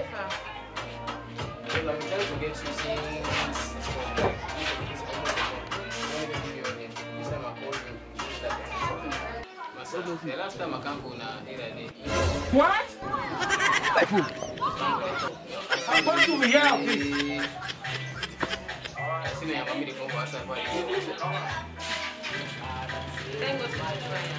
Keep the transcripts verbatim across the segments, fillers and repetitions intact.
far? Well, I'm trying to get you since it's for like it's almost a month. I don't even give you your name. This time I called you. Myself, the last time I came for na area. What? My food. I'm supposed to be here of this. I see my mommy come for outside for you. Then go to my friend.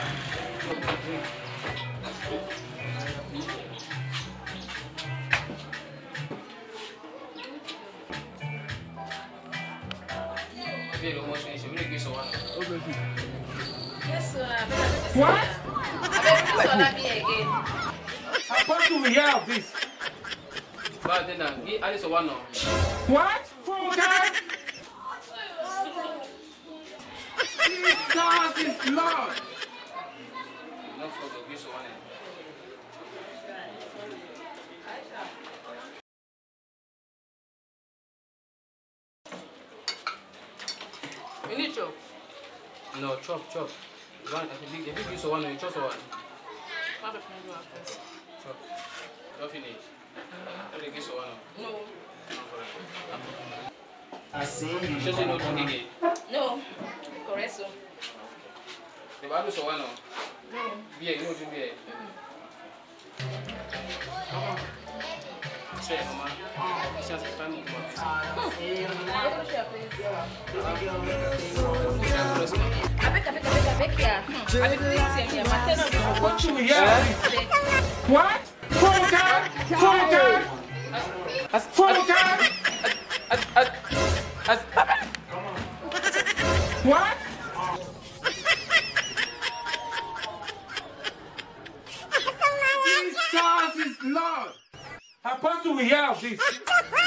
Yes, sir. What? I better be again. I'm supposed to be here of this. But then, I just want to. What? Full time? Jesus is Lord. No problem. This one. You need chop? No, chop, chop. One, if you if you use one, you chop one. What if you do after? Chop. Don't finish. Don't you use one? No. I see You just know to get. No. Correct, so. The Bible so one. No. Beer, you know to beer. Come on. Say, mama. It's just a family. I beg, I beg, I beg, I beg, yeah. I beg, please, yeah, my tenant is What to be here of this? What? Full time? Full time? Full time? What? Jesus is Lord. I'm supposed to be here of this.